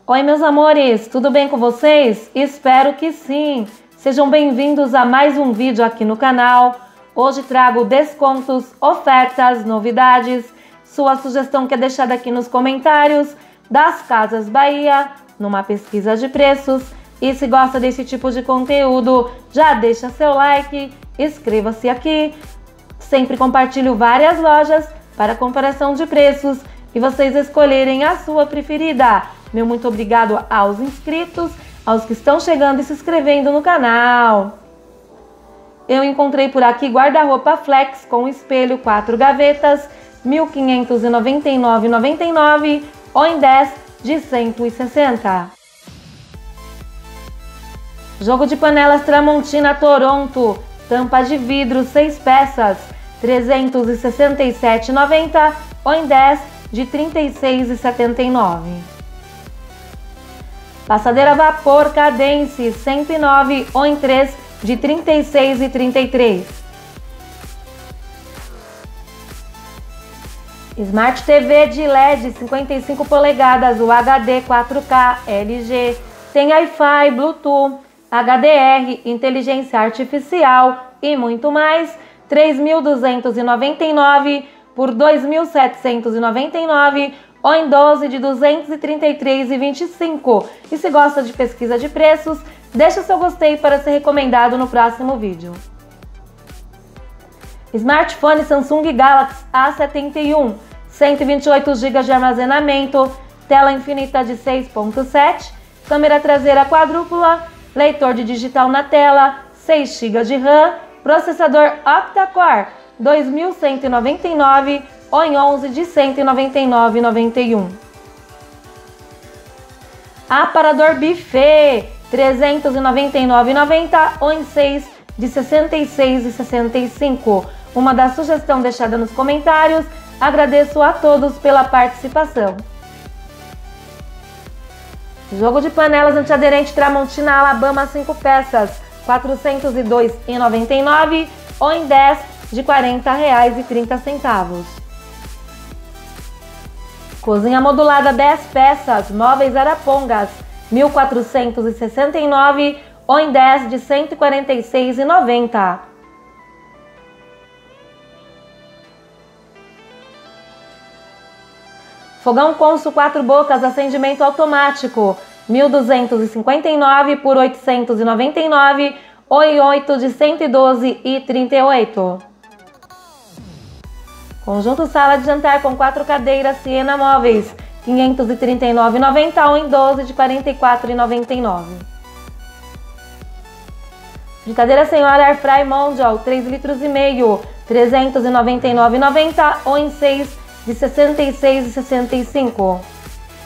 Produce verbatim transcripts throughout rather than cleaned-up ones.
Oi, meus amores, tudo bem com vocês? Espero que sim! Sejam bem-vindos a mais um vídeo aqui no canal. Hoje trago descontos, ofertas, novidades. Sua sugestão que é deixada aqui nos comentários das Casas Bahia, numa pesquisa de preços. E se gosta desse tipo de conteúdo, já deixa seu like, inscreva-se aqui. Sempre compartilho várias lojas para comparação de preços e vocês escolherem a sua preferida. Meu muito obrigado aos inscritos, aos que estão chegando e se inscrevendo no canal. Eu encontrei por aqui guarda-roupa flex com espelho quatro gavetas, mil quinhentos e noventa e nove reais e noventa e nove centavos ou em dez de cento e sessenta. Jogo de panelas Tramontina Toronto, tampa de vidro seis peças, trezentos e sessenta e sete reais e noventa centavos ou em dez de trinta e seis reais e setenta e nove centavos. Passadeira vapor Cadence cento e nove reais ou em três de trinta e seis reais e trinta e três centavos. Smart T V de L E D cinquenta e cinco polegadas, o H D quatro K L G, tem Wi-Fi, Bluetooth, H D R, inteligência artificial e muito mais, três mil duzentos e noventa e nove reais por dois mil setecentos e noventa e nove reais ou em doze de duzentos e trinta e três reais e vinte e cinco centavos. E se gosta de pesquisa de preços, deixa seu gostei para ser recomendado no próximo vídeo. Smartphone Samsung Galaxy A setenta e um, cento e vinte e oito gigas de armazenamento, tela infinita de seis ponto sete, câmera traseira quadrúpula, leitor de digital na tela, seis gigas de RAM, processador octa-core dois mil cento e noventa e nove reais ou em onze de cento e noventa e nove reais e noventa e um centavos. Aparador buffet trezentos e noventa e nove reais e noventa centavos ou em seis de sessenta e seis reais e sessenta e cinco centavos. Uma da sugestão deixada nos comentários. Agradeço a todos pela participação. Jogo de panelas antiaderente Tramontina Alabama cinco peças, quatrocentos e dois reais e noventa e nove centavos ou em dez de quarenta reais e trinta centavos. Cozinha modulada dez peças, móveis Arapongas, mil quatrocentos e sessenta e nove reais ou em dez de cento e quarenta e seis reais e noventa centavos. Fogão Consul quatro bocas, acendimento automático, mil duzentos e cinquenta e nove reais por oitocentos e noventa e nove reais ou em oito de cento e doze reais e trinta e oito centavos. Conjunto sala de jantar com quatro cadeiras Siena Móveis, quinhentos e trinta e nove reais e noventa centavos ou em doze de quarenta e quatro reais e noventa e nove centavos. Fritadeira Senhora Airfry Mondial, três litros e meio, trezentos e noventa e nove reais e noventa centavos ou em seis de sessenta e seis reais e sessenta e cinco centavos.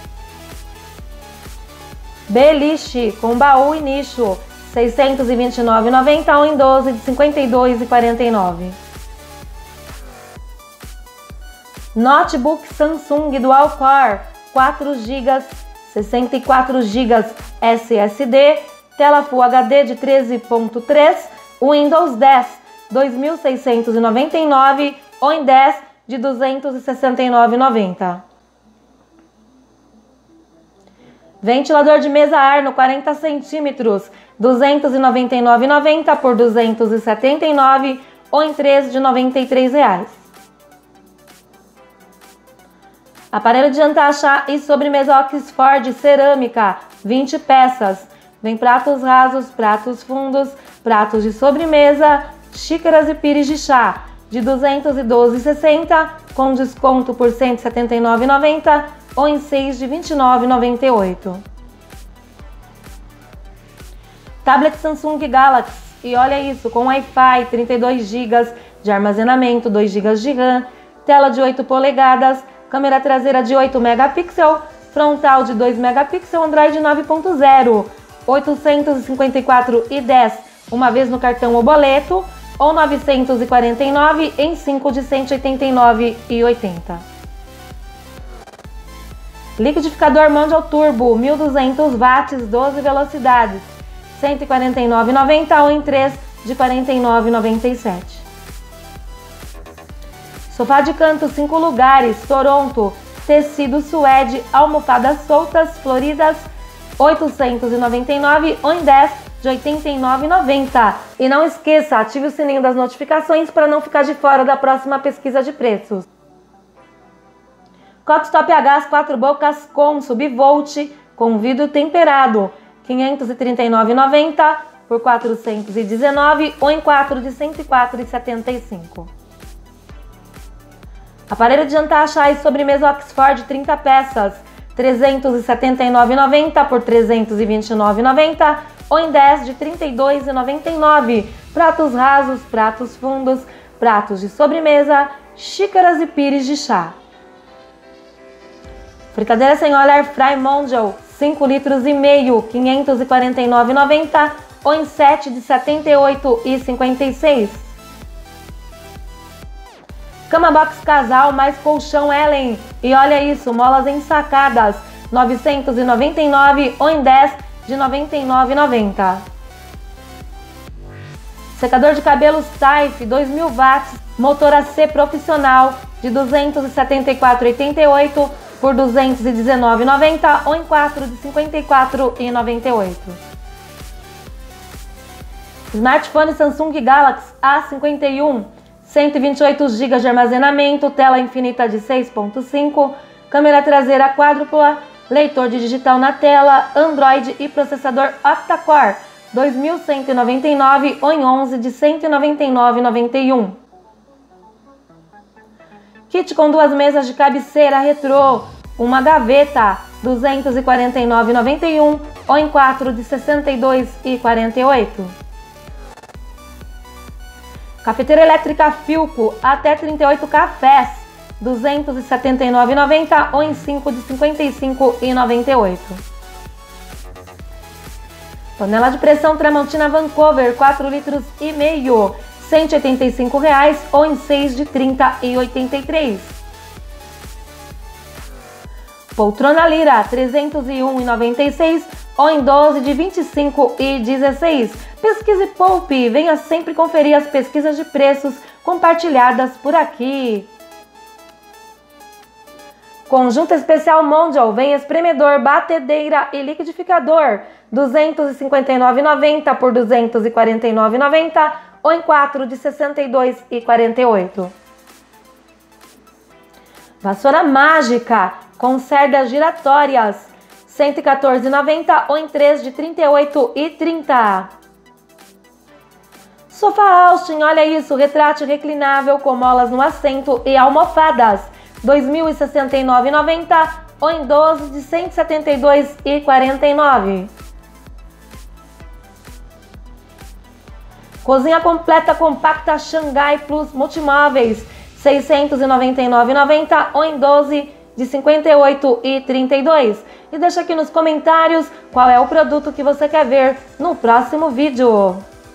Beliche com baú e nicho, seiscentos e vinte e nove reais e noventa centavos ou em doze de cinquenta e dois reais e quarenta e nove centavos. Notebook Samsung Dual Core quatro gigas, sessenta e quatro gigas S S D, tela Full H D de treze ponto três, Windows dez, dois mil seiscentos e noventa e nove reais ou em dez de duzentos e sessenta e nove reais e noventa centavos. Ventilador de mesa Arno quarenta centímetros, duzentos e noventa e nove reais e noventa centavos por duzentos e setenta e nove reais ou em três de noventa e três reais. Aparelho de jantar, chá e sobremesa Oxford cerâmica, vinte peças. Vem pratos rasos, pratos fundos, pratos de sobremesa, xícaras e pires de chá, de duzentos e doze reais e sessenta centavos, com desconto por cento e setenta e nove reais e noventa centavos ou em seis de vinte e nove reais e noventa e oito centavos. Tablet Samsung Galaxy, e olha isso, com Wi-Fi, trinta e dois gigas de armazenamento, dois gigas de RAM, tela de oito polegadas, câmera traseira de oito megapixels, frontal de dois megapixels, Android nove ponto zero, oitocentos e cinquenta e quatro reais e dez centavos, uma vez no cartão ou boleto, ou novecentos e quarenta e nove reais em cinco de cento e oitenta e nove reais e oitenta centavos. Liquidificador Mondial Turbo, mil e duzentos watts, doze velocidades, cento e quarenta e nove reais e noventa centavos ou em três de quarenta e nove reais e noventa e sete centavos. Sofá de canto cinco lugares, Toronto, tecido suede, almofadas soltas, floridas, oitocentos e noventa e nove reais ou em dez de oitenta e nove reais e noventa centavos. E não esqueça, ative o sininho das notificações para não ficar de fora da próxima pesquisa de preços. Cox Top a gás quatro bocas com subvolt com vidro temperado, quinhentos e trinta e nove reais e noventa centavos por quatrocentos e dezenove reais ou em quatro de cento e quatro reais e setenta e cinco centavos. Aparelho de jantar, chá e sobremesa Oxford trinta peças, trezentos e setenta e nove reais e noventa centavos por trezentos e vinte e nove reais e noventa centavos ou em dez de trinta e dois reais e noventa e nove centavos. Pratos rasos, pratos fundos, pratos de sobremesa, xícaras e pires de chá. Fritadeira sem óleo Air Fry Mondial, cinco litros e meio, quinhentos e quarenta e nove reais e noventa centavos ou em sete de setenta e oito reais e cinquenta e seis centavos. Cama box casal mais colchão Ellen. E olha isso, molas ensacadas, novecentos e noventa e nove reais ou em dez de noventa e nove reais e noventa centavos. Secador de cabelos Taif, dois mil watts, motor A C profissional, de duzentos e setenta e quatro reais e oitenta e oito centavos por duzentos e dezenove reais e noventa centavos ou em quatro de cinquenta e quatro reais e noventa e oito centavos. Smartphone Samsung Galaxy A cinquenta e um, cento e vinte e oito gigas de armazenamento, tela infinita de seis ponto cinco, câmera traseira quádrupla, leitor de digital na tela, Android e processador octa-core, dois mil cento e noventa e nove reais ou em onze de cento e noventa e nove reais e noventa e um centavos. Kit com duas mesas de cabeceira retrô, uma gaveta, duzentos e quarenta e nove reais e noventa e um centavos ou em quatro de sessenta e dois reais e quarenta e oito centavos. Cafeteira elétrica Philco, até trinta e oito cafés, duzentos e setenta e nove reais e noventa centavos ou em cinco de cinquenta e cinco reais e noventa e oito centavos. Panela de pressão Tramontina Vancouver, quatro litros e meio, cento e oitenta e cinco reais ou em seis de trinta reais e oitenta e três centavos. Poltrona Lira, trezentos e um reais e noventa e seis centavos ou em doze de vinte e cinco reais e dezesseis centavos. Pesquise e poupe, venha sempre conferir as pesquisas de preços compartilhadas por aqui. Conjunto especial Mondial, vem espremedor, batedeira e liquidificador, duzentos e cinquenta e nove reais e noventa centavos por duzentos e quarenta e nove reais e noventa centavos ou em quatro de sessenta e dois reais e quarenta e oito centavos. Vassoura mágica com cerdas giratórias, cento e quatorze reais e noventa centavos ou em três de trinta e oito reais e trinta centavos. Sofá Austin, olha isso, retrátil reclinável com molas no assento e almofadas, dois mil e sessenta e nove reais e noventa centavos ou em doze de cento e setenta e dois reais e quarenta e nove centavos. Cozinha completa compacta Xangai Plus Multimóveis, seiscentos e noventa e nove reais e noventa centavos ou em doze de cinquenta e oito reais e trinta e dois centavos. E deixa aqui nos comentários qual é o produto que você quer ver no próximo vídeo.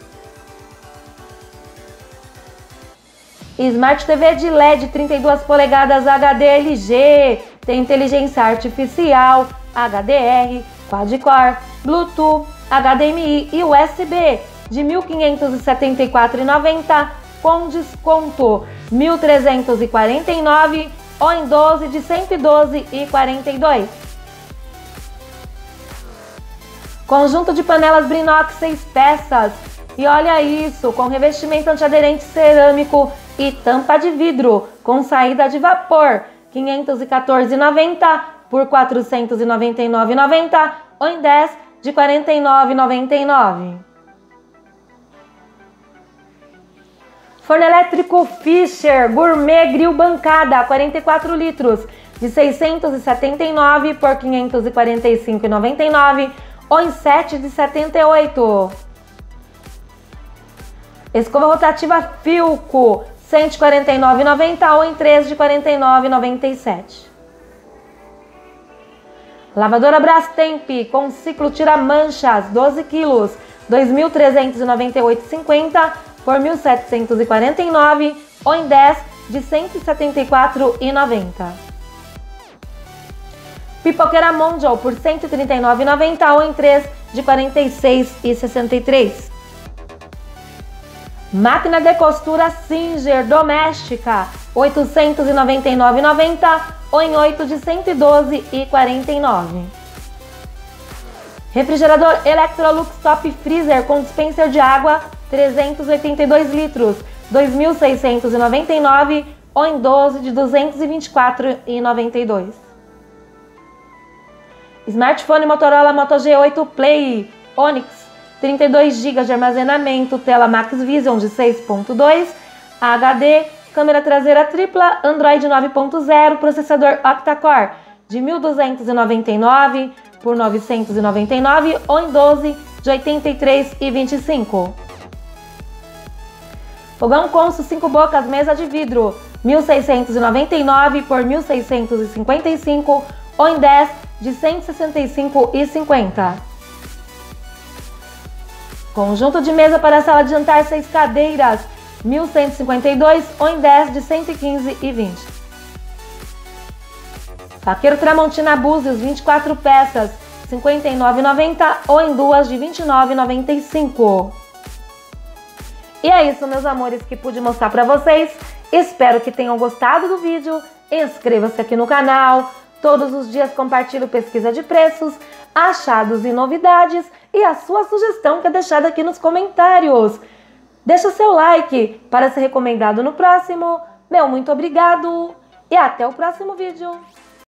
Smart T V de L E D trinta e duas polegadas H D L G, tem inteligência artificial, H D R, quad-core, Bluetooth, H D M I e U S B de mil quinhentos e setenta e quatro reais e noventa centavos com desconto mil trezentos e quarenta e nove reais ou em doze de cento e doze reais e quarenta e dois centavos. Conjunto de panelas Brinox seis peças. E olha isso, com revestimento antiaderente cerâmico e tampa de vidro, com saída de vapor, quinhentos e quatorze reais e noventa centavos por quatrocentos e noventa e nove reais e noventa centavos ou em dez de quarenta e nove reais e noventa e nove centavos. Forno elétrico Fischer Gourmet Grill Bancada, quarenta e quatro litros, de seiscentos e setenta e nove reais por quinhentos e quarenta e cinco reais e noventa e nove centavos ou em sete de setenta e oito centavos. Escova rotativa Philco, cento e quarenta e nove reais e noventa centavos ou em três de quarenta e nove reais e noventa e sete centavos. Lavadora Brastemp com ciclo tira manchas, doze quilos, dois mil trezentos e noventa e oito reais e cinquenta centavos por mil setecentos e quarenta e nove reais ou em dez de cento e setenta e quatro reais e noventa centavos. Pipoqueira Mondial por cento e trinta e nove reais e noventa centavos ou em três de quarenta e seis reais e sessenta e três centavos. Máquina de costura Singer doméstica, oitocentos e noventa e nove reais e noventa centavos ou em oito de cento e doze reais e quarenta e nove centavos. Refrigerador Electrolux Top Freezer com dispenser de água trezentos e oitenta e dois litros, dois mil seiscentos e noventa e nove reais ou em doze de duzentos e vinte e quatro reais e noventa e dois centavos. Smartphone Motorola Moto G oito Play Onix, trinta e dois gigas de armazenamento, tela Max Vision de seis ponto dois, H D, câmera traseira tripla, Android nove ponto zero, processador octa-core de mil duzentos e noventa e nove reais por novecentos e noventa e nove reais ou em doze de oitenta e três reais e vinte e cinco centavos. Fogão Consul cinco bocas, mesa de vidro, mil seiscentos e noventa e nove reais por mil seiscentos e cinquenta e cinco reais ou em dez de cento e sessenta e cinco reais e cinquenta centavos. Conjunto de mesa para sala de jantar, seis cadeiras, mil cento e cinquenta e dois reais ou em dez de cento e quinze reais e vinte centavos. Faqueiro Tramontina Búzios, vinte e quatro peças, cinquenta e nove reais e noventa centavos ou em duas de vinte e nove reais e noventa e cinco centavos. E é isso, meus amores, que pude mostrar para vocês. Espero que tenham gostado do vídeo. Inscreva-se aqui no canal. Todos os dias compartilho pesquisa de preços, achados e novidades. E a sua sugestão que é deixada aqui nos comentários. Deixa seu like para ser recomendado no próximo. Meu muito obrigado e até o próximo vídeo.